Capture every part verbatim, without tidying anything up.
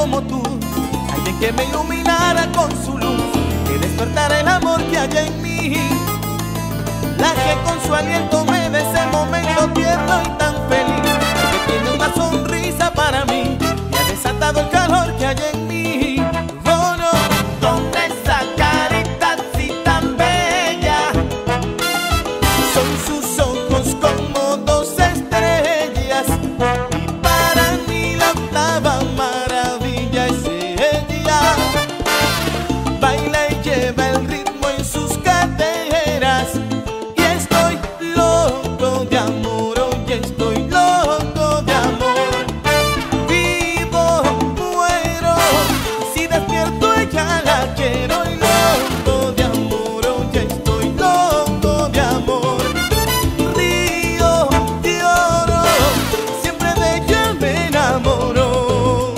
como tú, alguien que me iluminara con su luz, que despertara el amor que hay en mí, la que con su aliento me dé ese momento tierno y tan feliz, que tiene una sonrisa para mí y ha desatado el calor que hay en mí. Oh no, ¿dónde esa carita así tan bella? Son sus ojos como dos estrellas y para mí la octava maravilla es ella. Baila y lleva el ritmo en sus caderas y estoy loco de amor, hoy estoy loco de amor. Vivo, muero, si despierto ella la quiero y loco de amor, hoy estoy loco de amor. Río, lloro, siempre de ella me enamoro.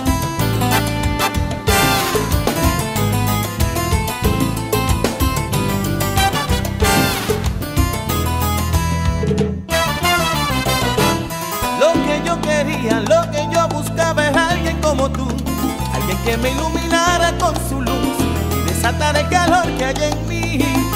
Lo que yo quería, lo que yo buscaba es alguien como tú, alguien que me iluminara con su luz y desatara el calor que hay en mí.